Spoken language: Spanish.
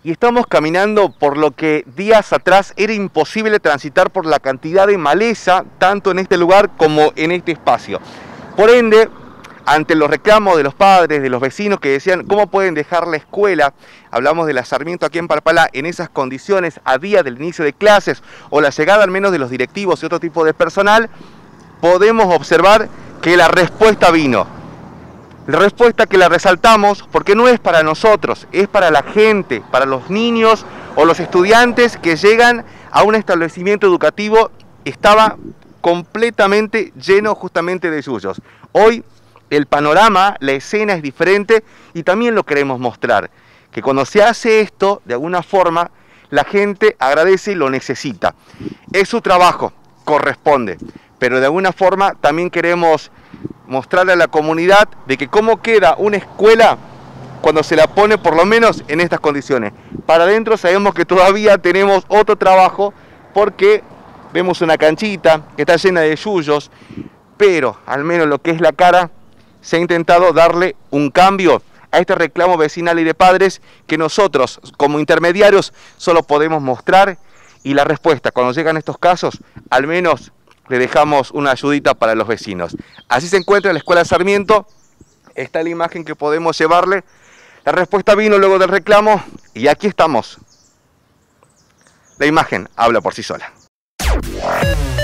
y estamos caminando por lo que días atrás era imposible transitar por la cantidad de maleza, tanto en este lugar como en este espacio. Por ende, ante los reclamos de los padres, de los vecinos que decían cómo pueden dejar la escuela, hablamos de la Sarmiento aquí en Parpala, en esas condiciones a día del inicio de clases o la llegada al menos de los directivos y otro tipo de personal, podemos observar que la respuesta vino. La respuesta que la resaltamos porque no es para nosotros, es para la gente, para los niños o los estudiantes que llegan a un establecimiento educativo. Estaba completamente lleno justamente de yuyos. Hoy el panorama, la escena es diferente y también lo queremos mostrar. Que cuando se hace esto, de alguna forma, la gente agradece y lo necesita. Es su trabajo, corresponde, pero de alguna forma también queremos mostrarle a la comunidad de que cómo queda una escuela cuando se la pone por lo menos en estas condiciones. Para adentro sabemos que todavía tenemos otro trabajo porque vemos una canchita que está llena de yuyos, pero al menos lo que es la cara se ha intentado darle un cambio a este reclamo vecinal y de padres que nosotros como intermediarios solo podemos mostrar, y la respuesta cuando llegan estos casos al menos le dejamos una ayudita para los vecinos. Así se encuentra la Escuela Sarmiento, está la imagen que podemos llevarle. La respuesta vino luego del reclamo y aquí estamos. La imagen habla por sí sola.